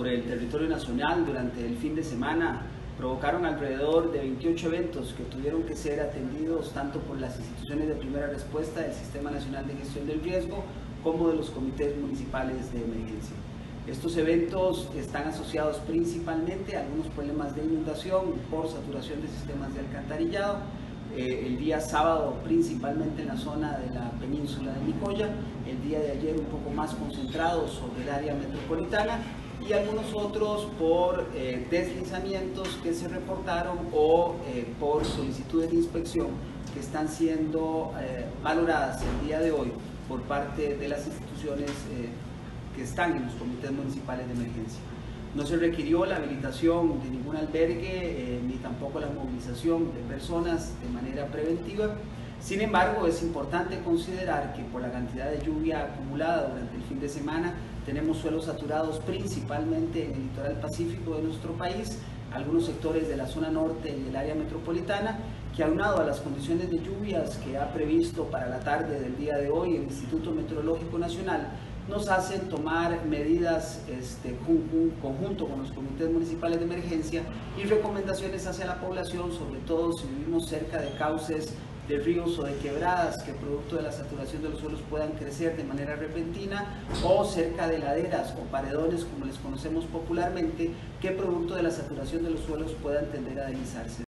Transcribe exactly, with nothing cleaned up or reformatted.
por el territorio nacional durante el fin de semana provocaron alrededor de veintiocho eventos que tuvieron que ser atendidos tanto por las instituciones de primera respuesta del Sistema Nacional de Gestión del Riesgo como de los comités municipales de emergencia. Estos eventos están asociados principalmente a algunos problemas de inundación por saturación de sistemas de alcantarillado, eh, el día sábado principalmente en la zona de la península de Nicoya, el día de ayer un poco más concentrado sobre el área metropolitana y algunos otros por eh, deslizamientos que se reportaron o eh, por solicitudes de inspección que están siendo eh, valoradas el día de hoy por parte de las instituciones eh, que están en los comités municipales de emergencia. No se requirió la habilitación de ningún albergue eh, ni tampoco la movilización de personas de manera preventiva. Sin embargo, es importante considerar que por la cantidad de lluvia acumulada durante el fin de semana tenemos suelos saturados principalmente en el litoral pacífico de nuestro país, algunos sectores de la zona norte y el área metropolitana, que aunado a las condiciones de lluvias que ha previsto para la tarde del día de hoy el Instituto Meteorológico Nacional, nos hacen tomar medidas este, conjunto con los comités municipales de emergencia y recomendaciones hacia la población, sobre todo si vivimos cerca de cauces de ríos o de quebradas que producto de la saturación de los suelos puedan crecer de manera repentina, o cerca de laderas o paredones como les conocemos popularmente, que producto de la saturación de los suelos puedan tender a deslizarse.